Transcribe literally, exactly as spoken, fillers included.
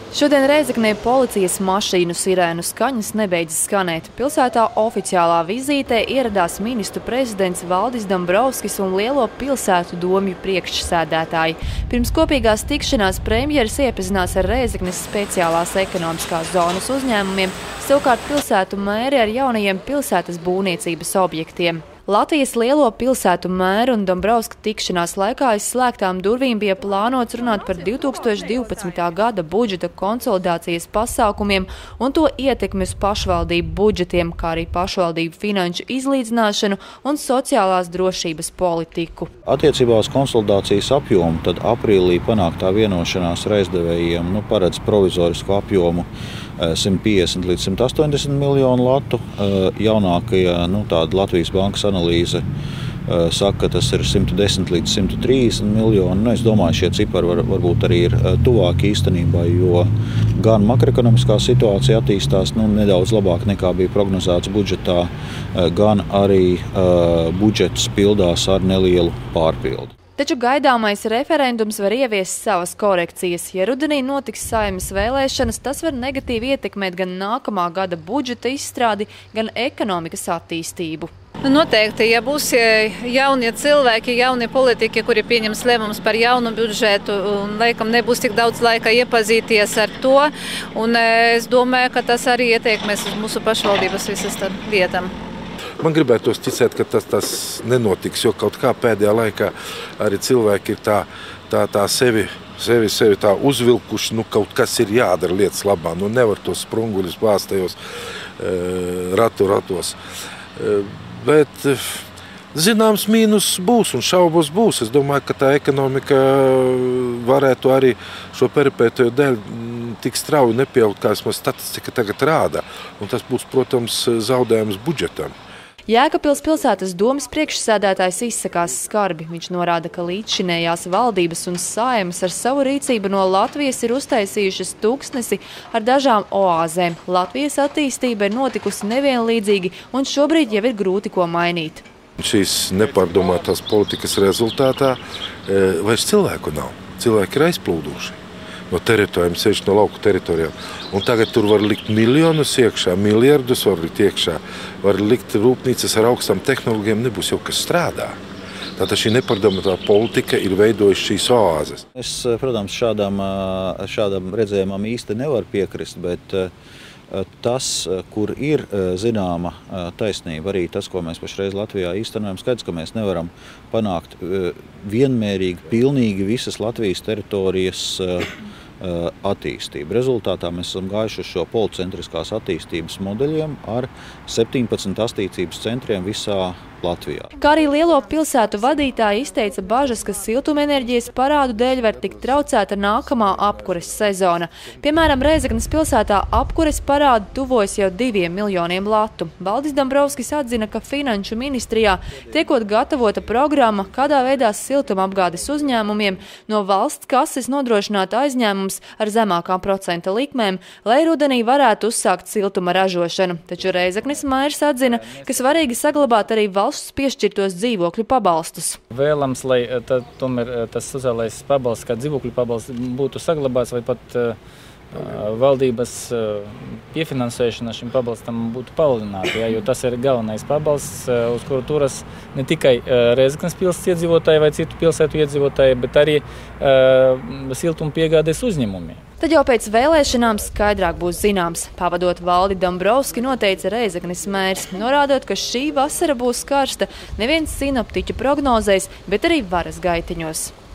Šodien Rēzeknē policijas mašīnu sirēnu skaņas nebeidzas skanēt. Pilsētā oficiālā vizītē ieradās ministru prezidents Valdis Dombrovskis un lielo pilsētu domju priekšsēdētāji. Pirms kopīgās tikšanās premjeras iepazinās ar Rēzeknes speciālās ekonomiskās zonas uzņēmumiem, savukārt pilsētu mēri ar jaunajiem pilsētas būvniecības objektiem. Latvijas lielo pilsētu mēru un Dombrovska tikšanās laikā aiz slēgtām durvīm bija plānots runāt par divi tūkstoši divpadsmitā gada budžeta konsolidācijas pasākumiem un to ietekmi uz pašvaldību budžetiem, kā arī pašvaldību finanšu izlīdzināšanu un sociālās drošības politiku. Attiecībā uz konsolidācijas apjomu tad aprīlī panāktā vienošanās ar aizdevējiem nu, paredz provizorisku apjomu simt piecdesmit līdz simt astoņdesmit miljonu latu. Jaunākajā nu, tāda Latvijas bankas analīze saka, ka tas ir simt desmit līdz simt trīsdesmit miljoni. Nu, es domāju, šie cipari var, varbūt arī ir tuvāki īstenībā, jo gan makroekonomiskā situācija attīstās nu, nedaudz labāk nekā bija prognozēts budžetā, gan arī uh, budžets pildās ar nelielu pārpildu. Taču gaidāmais referendums var ieviest savas korekcijas. Ja rudenī notiks Saeimas vēlēšanas, tas var negatīvi ietekmēt gan nākamā gada budžeta izstrādi, gan ekonomikas attīstību. Nu, noteikti, ja būs jaunie cilvēki, jaunie politiķi, kuri pieņems lēmumus par jaunu budžetu, un laikam nebūs tik daudz laika iepazīties ar to, un es domāju, ka tas arī ietekmēs uz mūsu pašvaldības visas lietām. Man gribētos ticēt, ka tas, tas nenotiks, jo kaut kā pēdējā laikā arī cilvēki ir tā, tā, tā sevi, sevi, sevi tā uzvilkuši, nu kaut kas ir jādara lietas labā, nu nevar tos sprunguļus bāzt tajos e, ratu ratos. E, bet zināms mīnus būs un šaubos būs. Es domāju, ka tā ekonomika varētu arī šo peripētoju dēļ tik strauji nepieaugt, kā mums statistika tagad rāda. Un tas būs, protams, zaudējums budžetam. Jēkabpils pilsētas domas priekšsēdētājs izsakās skarbi. Viņš norāda, ka līdzšinējās valdības un Saeimas ar savu rīcību no Latvijas ir uztaisījušas tūkstnesi ar dažām oāzēm. Latvijas attīstība ir notikusi nevienlīdzīgi un šobrīd jau ir grūti ko mainīt. Šīs nepārdomātās politikas rezultātā vairs cilvēku nav. Cilvēki ir aizplūduši no teritorijām, sevišķi no lauku teritorijām. Un tagad tur var likt miljonus iekšā, miljardus var likt iekšā, var likt rūpnīcas ar augstām tehnoloģijām, nebūs jau kas strādā. Tātad šī nepārdomātā politika ir veidojusi šīs oāzes. Es, protams, šādam, šādam redzējumam īsti nevaru piekrist, bet tas, kur ir zināma taisnība, arī tas, ko mēs pašreiz Latvijā īstenojam, skaidrs, ka mēs nevaram panākt vienmērīgi, pilnīgi visas Latvijas teritorijas attīstību. Rezultātā mēs esam gājuši uz šo policentriskās attīstības modeļiem ar septiņpadsmit attīstības centriem visā Latvijā. Kā arī lielo pilsētu vadītāji izteica bažas, ka siltumenerģijas parādu dēļ var tikt traucēta nākamā apkures sezona. Piemēram, Rēzeknes pilsētā apkures parādu tuvojas jau diviem miljoniem latu. Valdis Dombrovskis atzina, ka finanšu ministrijā tiekot gatavota programma, kādā veidā siltumapgādes uzņēmumiem no valsts kases nodrošināt aizņēmums ar zemākām procenta likmēm, lai rudenī varētu uzsākt siltuma ražošanu. Taču Rēzeknes mērs atzina, ka svarīgi saglabāt arī valsts piešķirtos dzīvokļu pabalstus. Vēlams, lai tā, tomēr tas sociālais pabalsts, kā dzīvokļu pabalsts, būtu saglabāts vai pat uh, valdības uh, piefinansēšana šim pabalstam būtu palielināta, ja, jo tas ir galvenais pabalsts, uh, uz kuru turas ne tikai uh, Rēzeknes pilsētas iedzīvotāji vai citu pilsētu iedzīvotāji, bet arī uh, siltuma piegādes uzņēmumi. Tad jau pēc vēlēšanām skaidrāk būs zināms. Pavadot Valdi Dombrovski noteica Rēzeknes mērs, norādot, ka šī vasara būs karsta nevien sinoptiķu prognozēs, bet arī varas gaitiņos.